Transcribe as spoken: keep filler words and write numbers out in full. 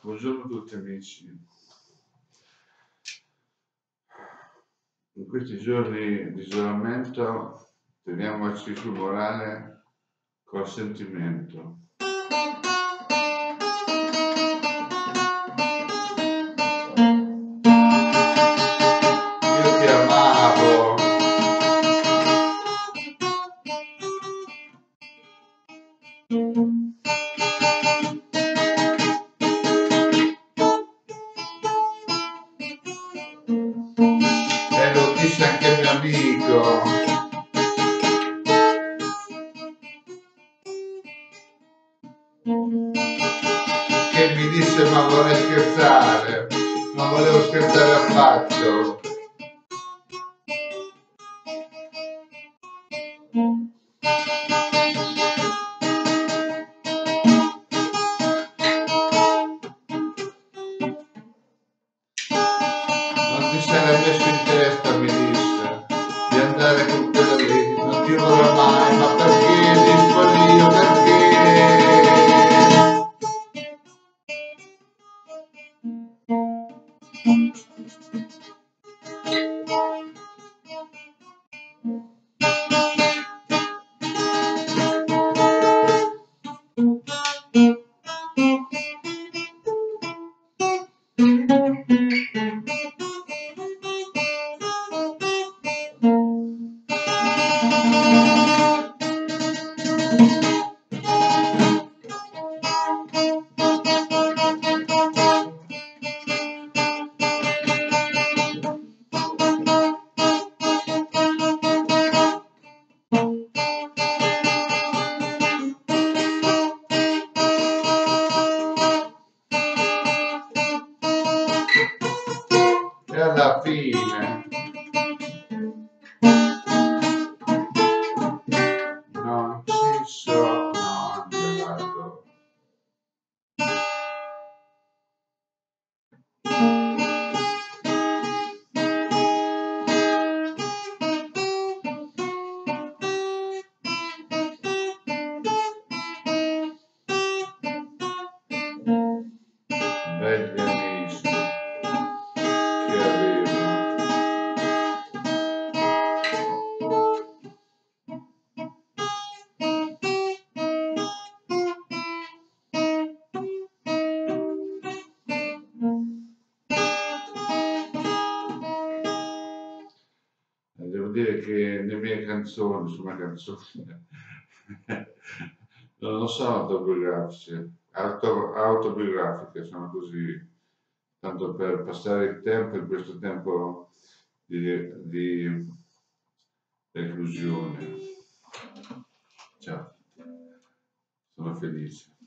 Buongiorno a tutti amici. In questi giorni di isolamento teniamoci sul morale col sentimento. Io ti amavo. E lo disse anche il mio amico. Che mi disse ma vorrei scherzare, non volevo scherzare affatto. Non ti sarai messo in testa, mi disse, di andare con quello lì, non ti vorrà mai, ma perché? Disco io, perché? E alla fine non ci sono andato. Begli amici che avevo. Devo dire che le mie canzoni, insomma canzoni, non sono autobiografiche, auto, autobiografiche, sono così, tanto per passare il tempo in questo tempo di, di reclusione. Ciao, sono felice.